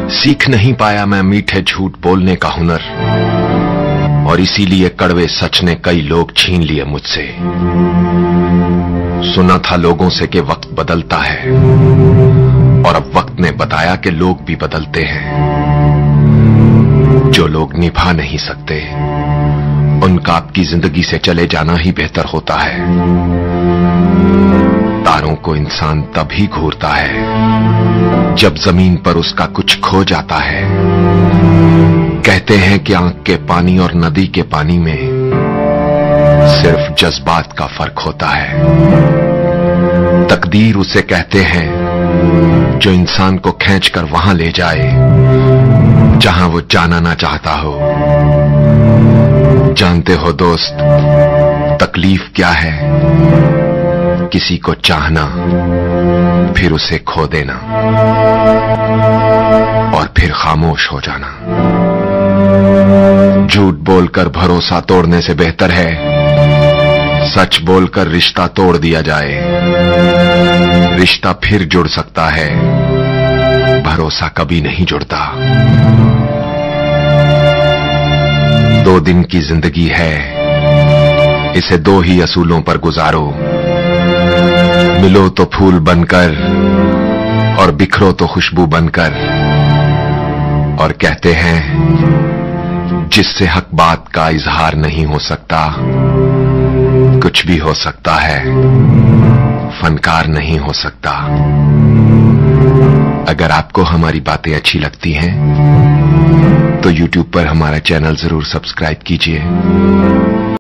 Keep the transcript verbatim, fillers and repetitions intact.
सीख नहीं पाया मैं मीठे झूठ बोलने का हुनर, और इसीलिए कड़वे सच ने कई लोग छीन लिए मुझसे। सुना था लोगों से कि वक्त बदलता है, और अब वक्त ने बताया कि लोग भी बदलते हैं। जो लोग निभा नहीं सकते उनका आपकी जिंदगी से चले जाना ही बेहतर होता है। तारों को इंसान तभी घूरता है जब जमीन पर उसका कुछ खो जाता है। कहते हैं कि आंख के पानी और नदी के पानी में सिर्फ जज्बात का फर्क होता है। तकदीर उसे कहते हैं जो इंसान को खींचकर वहां ले जाए जहां वो जाना ना चाहता हो। जानते हो दोस्त, तकलीफ क्या है? किसी को चाहना, फिर उसे खो देना, और फिर खामोश हो जाना। झूठ बोलकर भरोसा तोड़ने से बेहतर है सच बोलकर रिश्ता तोड़ दिया जाए। रिश्ता फिर जुड़ सकता है, भरोसा कभी नहीं जुड़ता। दो दिन की जिंदगी है, इसे दो ही असूलों पर गुजारो। मिलो तो फूल बनकर और बिखरो तो खुशबू बनकर। और कहते हैं जिससे हक बात का इजहार नहीं हो सकता, कुछ भी हो सकता है, फनकार नहीं हो सकता। अगर आपको हमारी बातें अच्छी लगती हैं तो यूट्यूब पर हमारा चैनल जरूर सब्सक्राइब कीजिए।